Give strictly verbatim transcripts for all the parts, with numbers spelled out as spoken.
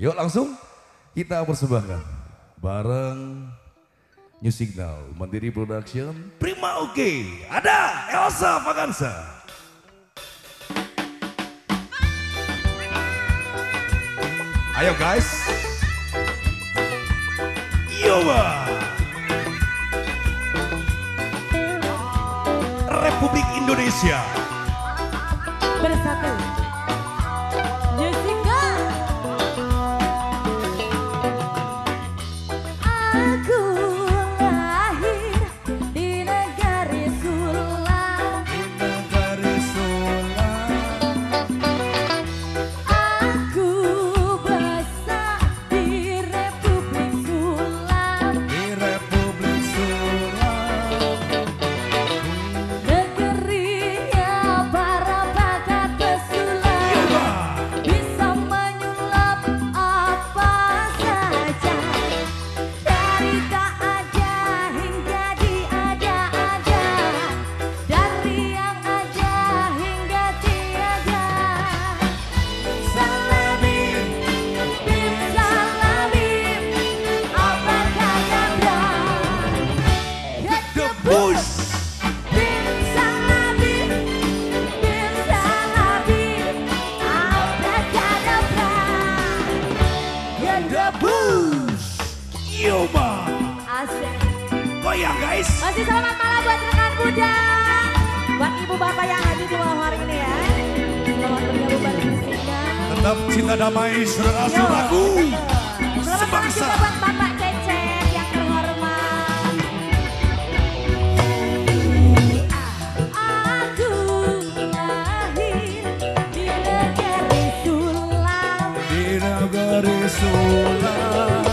Yuk langsung kita persembahkan bareng New Signal, Mandiri Production, Prima Oke, ada Elsa Vaganza. Ayo guys, Yoba, Republik Indonesia bersatu. Jessica, aku lahir di negari Sulam, di negari Sulam. aku besar di Republik Sulam, Di Republik Sulam. negerinya para bakat pesulap, bisa menyulap apa saja, dari tak ada hingga diada-ada, dari yang ada hingga tiada. Salamim, bim salamim, abrakadabra. Hit the bush. Bim salamim, bim salamim, abrakadabra. Hit the bush. Yoba, Asik. goyang guys. Masih selamat malam buat rekan muda, buat ibu bapak yang hadir di malam hari ini ya. Selamat bergabung bareng Jessica. Tetap cinta damai saudara-saudaraku. Selamat malam Sebangsa. juga buat Bapak Cecep yang terhormat. Aku lahir di negeri Sulam, Di negeri Sulam.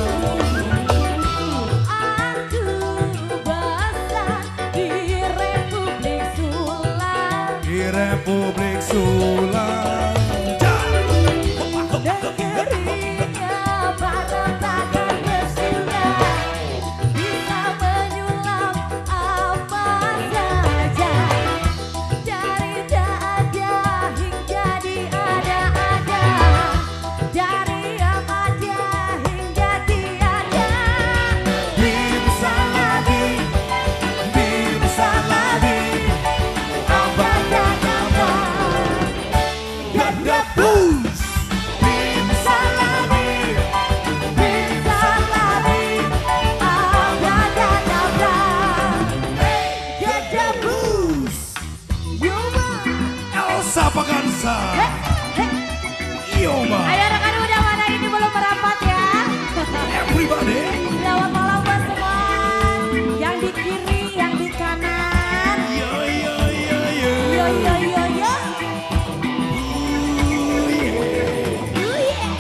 aku besar di Republik Sulam, Di Republik Sulam. negerinya para bakat pesulap, bisa menyulam apa saja, dari tak ada hingga diada-ada, dari yang ada hingga tiada. Bim salamim, bim salamim, Abrakadabra. ganda bus. Bim salamim, bim salamim, abrakadabra. Ganda bus. Yoba. Elsa Vaganza. Heh, heh. Yoba. Ayo rekan muda mana ini belum merapat ya? Everybody. Selamat malam buat semua. Yang di kiri, yang di kanan. Yo yo yo yo. Yo yo yo yo. Ooh, yeah. Ooh, yeah.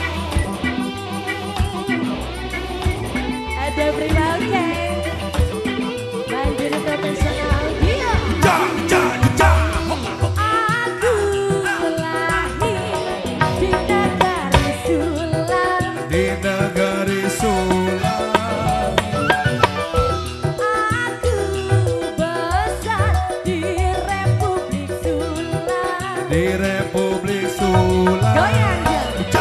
Ada Prima Oke, Mandiri Profesional. Iya. Ja ja ja. Aku lahir di negeri Sulam, Di negeri Sulam. aku besar di Republik Sulam. Di Republik Sulam. Goyang ya. Ja.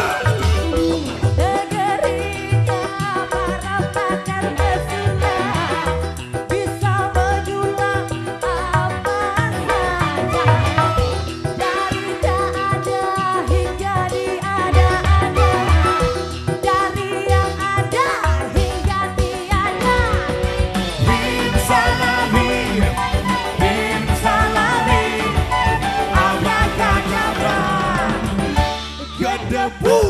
Negerinya para pakar pesulap, bisa menyulap apa saja, dari tak ada hingga diada-ada, dari yang ada hingga tiada. Bim salamim, bim salamim, abrakadabra. Ganda bus.